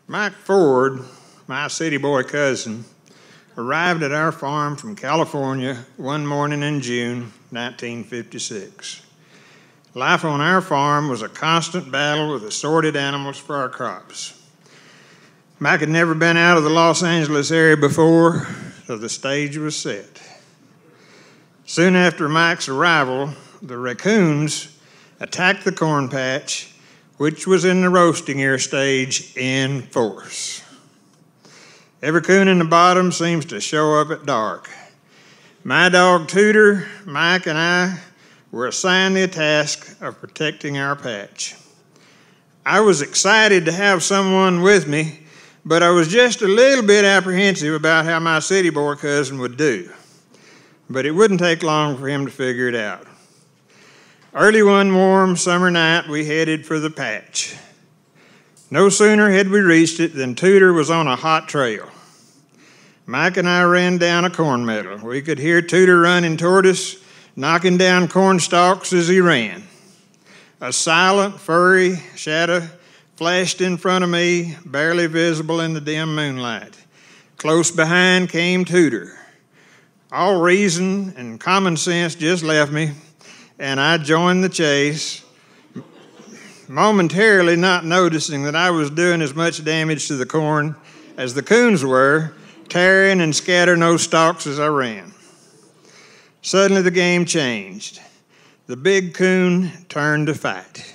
Mike Ford, my city boy cousin, arrived at our farm from California one morning in June 1956. Life on our farm was a constant battle with assorted animals for our crops. Mike had never been out of the Los Angeles area before, so the stage was set. Soon after Mike's arrival, the raccoons attacked the corn patch, which was in the roasting ear stage, in force. Every coon in the bottom seems to show up at dark. My dog Tudor, Mike, and I were assigned the task of protecting our patch. I was excited to have someone with me, but I was just a little bit apprehensive about how my city boy cousin would do. But it wouldn't take long for him to figure it out. Early one warm summer night, we headed for the patch. No sooner had we reached it than Tudor was on a hot trail. Mike and I ran down a corn meadow. We could hear Tudor running toward us, knocking down corn stalks as he ran. A silent, furry shadow flashed in front of me, barely visible in the dim moonlight. Close behind came Tudor. All reason and common sense just left me, and I joined the chase, momentarily not noticing that I was doing as much damage to the corn as the coons were, tearing and scattering those stalks as I ran. Suddenly the game changed. The big coon turned to fight.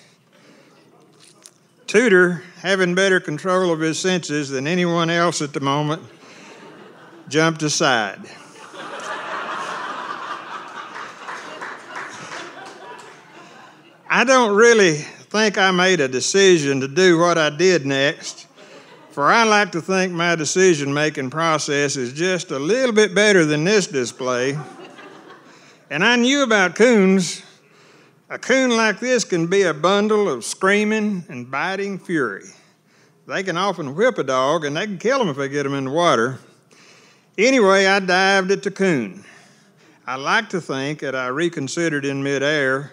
Tudor, having better control of his senses than anyone else at the moment, jumped aside. I don't really think I made a decision to do what I did next, for I like to think my decision-making process is just a little bit better than this display. And I knew about coons. A coon like this can be a bundle of screaming and biting fury. They can often whip a dog, and they can kill them if they get them in the water. Anyway, I dived at the coon. I like to think that I reconsidered in midair,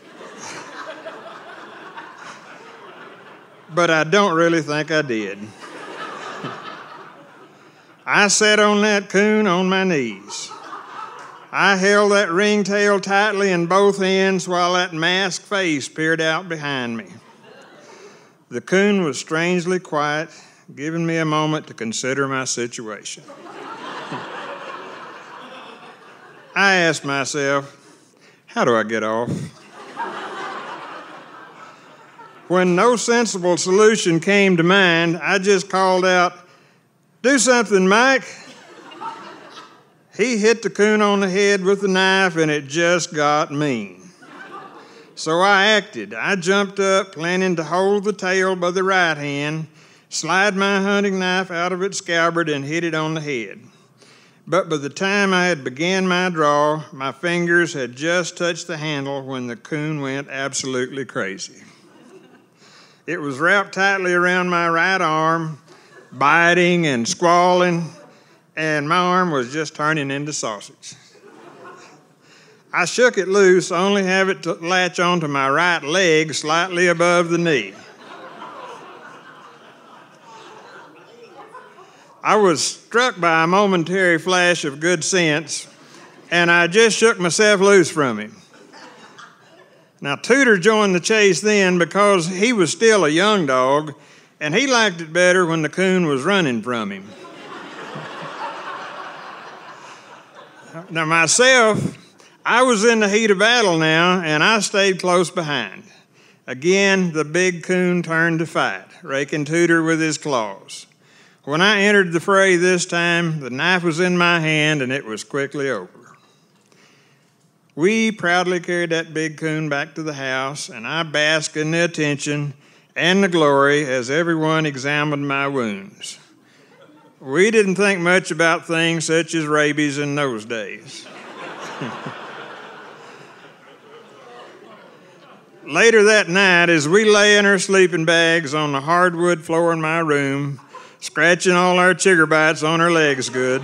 but I don't really think I did. I sat on that coon on my knees. I held that ringtail tightly in both hands while that masked face peered out behind me. The coon was strangely quiet, giving me a moment to consider my situation. I asked myself, how do I get off? When no sensible solution came to mind, I just called out, "Do something, Mike." He hit the coon on the head with the knife, and it just got mean. So I acted. I jumped up, planning to hold the tail by the right hand, slide my hunting knife out of its scabbard, and hit it on the head. But by the time I had began my draw, my fingers had just touched the handle when the coon went absolutely crazy. It was wrapped tightly around my right arm, biting and squalling, and my arm was just turning into sausage. I shook it loose, only have it to latch onto my right leg slightly above the knee. I was struck by a momentary flash of good sense, and I just shook myself loose from him. Now, Tudor joined the chase then because he was still a young dog, and he liked it better when the coon was running from him. Now, myself, I was in the heat of battle now, and I stayed close behind. Again, the big coon turned to fight, raking Tudor with his claws. When I entered the fray this time, the knife was in my hand, and it was quickly over. We proudly carried that big coon back to the house, and I basked in the attention and the glory as everyone examined my wounds. We didn't think much about things such as rabies in those days. Later that night, as we lay in our sleeping bags on the hardwood floor in my room, scratching all our chigger bites on our legs good,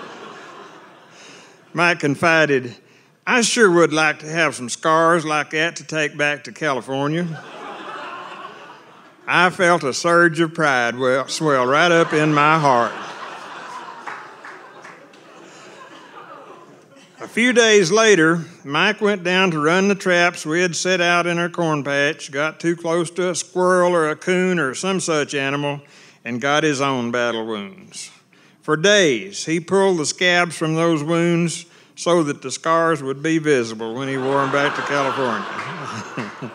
Mike confided, "I sure would like to have some scars like that to take back to California." I felt a surge of pride swell right up in my heart. A few days later, Mike went down to run the traps we had set out in our corn patch, got too close to a squirrel or a coon or some such animal, and got his own battle wounds. For days, he pulled the scabs from those wounds so that the scars would be visible when he wore them back to California.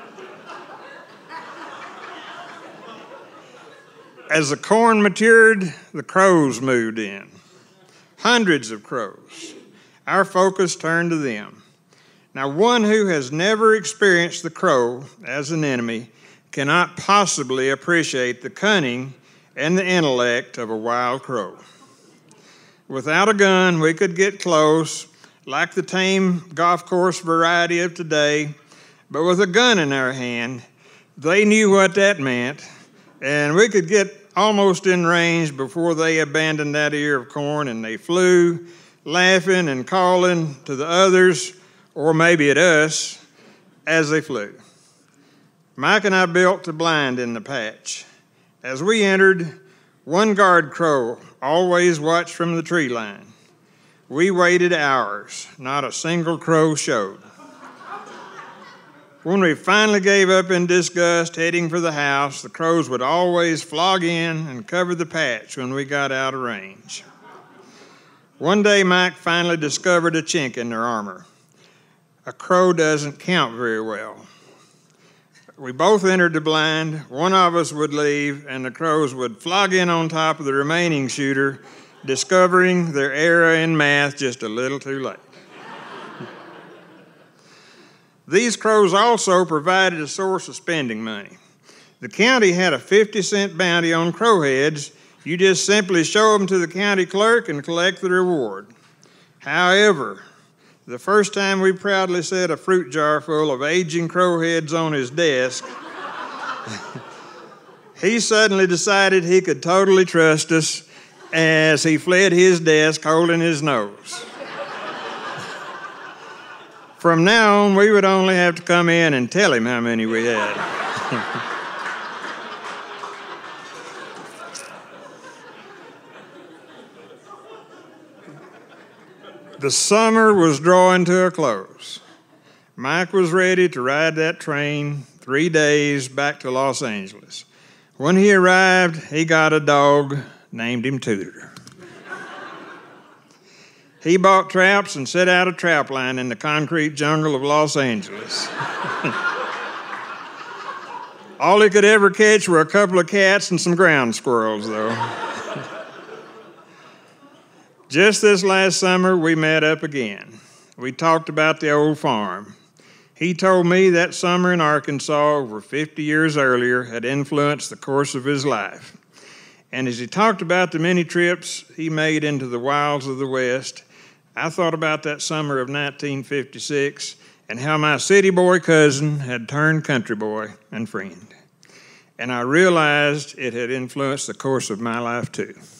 As the corn matured, the crows moved in. Hundreds of crows. Our focus turned to them. Now, one who has never experienced the crow as an enemy cannot possibly appreciate the cunning and the intellect of a wild crow. Without a gun, we could get close, like the tame golf course variety of today, but with a gun in our hand, they knew what that meant, and we could get almost in range before they abandoned that ear of corn, and they flew, laughing and calling to the others, or maybe at us, as they flew. Mike and I built a blind in the patch. As we entered, one guard crow always watched from the tree line. We waited hours. Not a single crow showed. When we finally gave up in disgust, heading for the house, the crows would always flog in and cover the patch when we got out of range. One day, Mike finally discovered a chink in their armor. A crow doesn't count very well. We both entered the blind. One of us would leave, and the crows would flog in on top of the remaining shooter, discovering their error in math just a little too late. These crows also provided a source of spending money. The county had a 50-cent bounty on crow heads. You just simply show them to the county clerk and collect the reward. However, the first time we proudly set a fruit jar full of aging crow heads on his desk, he suddenly decided he could totally trust us as he fled his desk holding his nose. From now on, we would only have to come in and tell him how many we had. The summer was drawing to a close. Mike was ready to ride that train 3 days back to Los Angeles. When he arrived, he got a dog, named him Tudor. He bought traps and set out a trap line in the concrete jungle of Los Angeles. All he could ever catch were a couple of cats and some ground squirrels, though. Just this last summer, we met up again. We talked about the old farm. He told me that summer in Arkansas, over 50 years earlier, had influenced the course of his life. And as he talked about the many trips he made into the wilds of the West, I thought about that summer of 1956 and how my city boy cousin had turned country boy and friend. And I realized it had influenced the course of my life too.